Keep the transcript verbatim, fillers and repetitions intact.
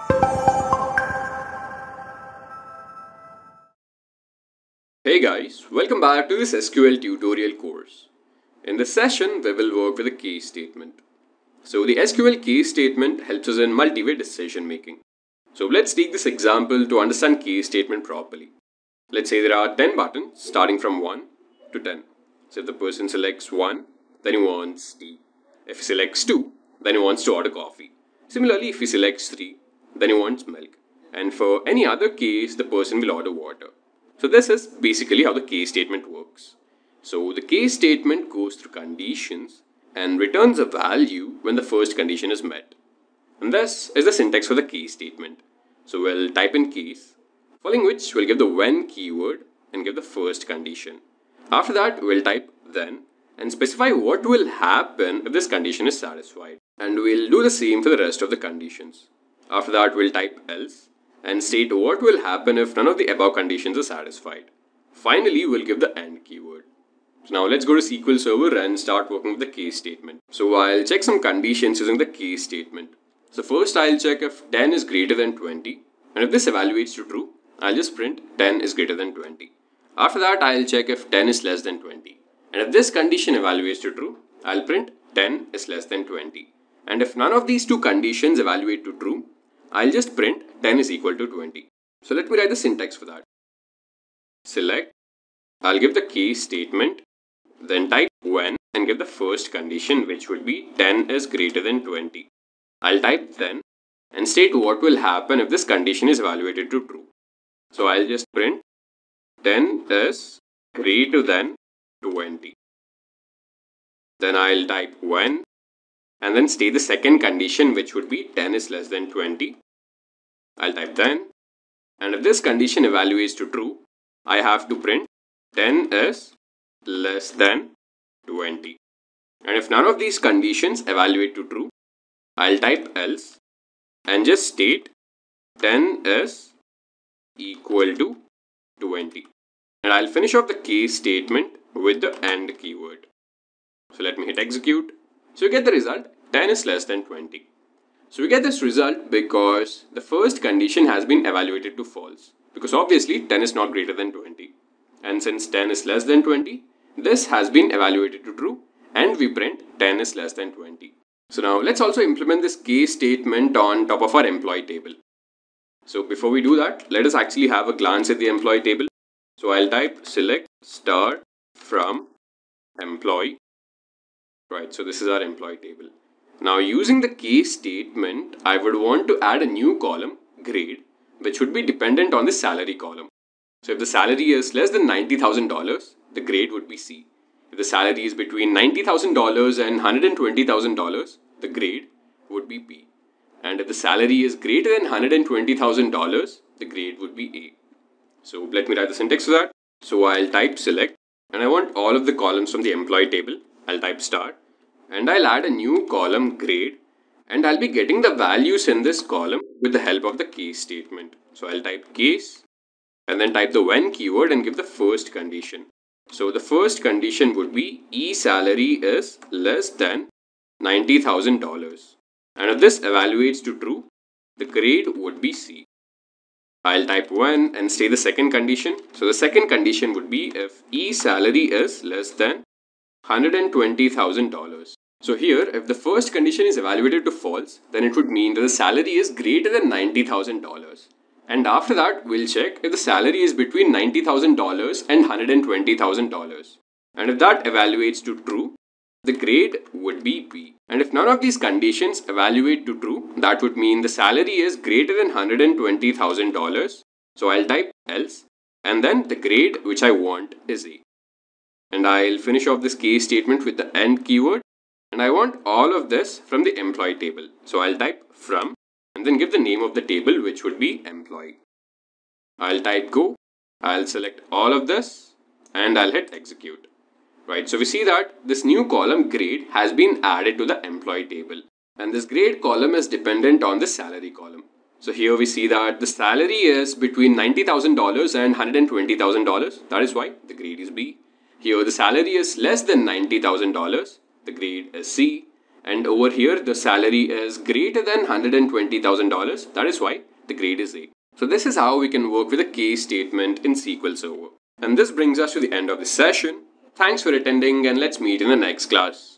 Hey guys, welcome back to this S Q L tutorial course. In this session, we will work with a case statement. So the S Q L case statement helps us in multi-way decision making. So let's take this example to understand case statement properly. Let's say there are ten buttons starting from one to ten. So if the person selects one, then he wants tea. If he selects two, then he wants to order coffee. Similarly, if he selects three, then he wants milk. And for any other case, the person will order water. So this is basically how the case statement works. So the case statement goes through conditions and returns a value when the first condition is met. And this is the syntax for the case statement. So we'll type in case, following which we'll give the when keyword and give the first condition. After that, we'll type then and specify what will happen if this condition is satisfied. And we'll do the same for the rest of the conditions. After that, we'll type else and state what will happen if none of the above conditions are satisfied. Finally, we'll give the AND keyword. So now let's go to S Q L Server and start working with the case statement. So I'll check some conditions using the case statement. So first I'll check if ten is greater than twenty, and if this evaluates to true, I'll just print ten is greater than twenty. After that, I'll check if ten is less than twenty, and if this condition evaluates to true, I'll print ten is less than twenty. And if none of these two conditions evaluate to true, I'll just print ten is equal to twenty. So let me write the syntax for that. Select, I'll give the case statement, then type when and give the first condition, which would be ten is greater than twenty. I'll type then and state what will happen if this condition is evaluated to true. So I'll just print ten is greater than twenty. Then I'll type when and then state the second condition, which would be ten is less than twenty. I'll type then, and if this condition evaluates to true, I have to print ten is less than twenty. And if none of these conditions evaluate to true, I'll type else and just state ten is equal to twenty. And I'll finish off the case statement with the AND keyword. So let me hit execute. So we get the result, ten is less than twenty. So we get this result because the first condition has been evaluated to false. Because obviously ten is not greater than twenty. And since ten is less than twenty, this has been evaluated to true and we print ten is less than twenty. So now let's also implement this case statement on top of our employee table. So before we do that, let us actually have a glance at the employee table. So I'll type select star from employee. Right, so this is our employee table. Now using the case statement, I would want to add a new column, grade, which would be dependent on the salary column. So if the salary is less than ninety thousand dollars, the grade would be C. If the salary is between ninety thousand dollars and one hundred twenty thousand dollars, the grade would be B. And if the salary is greater than one hundred twenty thousand dollars, the grade would be A. So let me write the syntax for that. So I'll type select, and I want all of the columns from the employee table. I'll type star. And I'll add a new column grade, and I'll be getting the values in this column with the help of the case statement. So I'll type case and then type the when keyword and give the first condition. So the first condition would be E salary is less than ninety thousand dollars. And if this evaluates to true, the grade would be C. I'll type when and say the second condition. So the second condition would be if E salary is less than one hundred twenty thousand dollars. So here, if the first condition is evaluated to false, then it would mean that the salary is greater than ninety thousand dollars. And after that, we'll check if the salary is between ninety thousand dollars and one hundred twenty thousand dollars. And if that evaluates to true, the grade would be B. And if none of these conditions evaluate to true, that would mean the salary is greater than one hundred twenty thousand dollars. So I'll type else, and then the grade which I want is A. And I'll finish off this case statement with the AND keyword. And I want all of this from the employee table. So I'll type from and then give the name of the table, which would be employee. I'll type go. I'll select all of this and I'll hit execute. Right, so we see that this new column grade has been added to the employee table. And this grade column is dependent on the salary column. So here we see that the salary is between ninety thousand dollars and one hundred twenty thousand dollars. That is why the grade is B. Here the salary is less than ninety thousand dollars. The grade is C. And over here, the salary is greater than one hundred twenty thousand dollars. That is why the grade is A. So this is how we can work with a case statement in S Q L Server. And this brings us to the end of the session. Thanks for attending, and let's meet in the next class.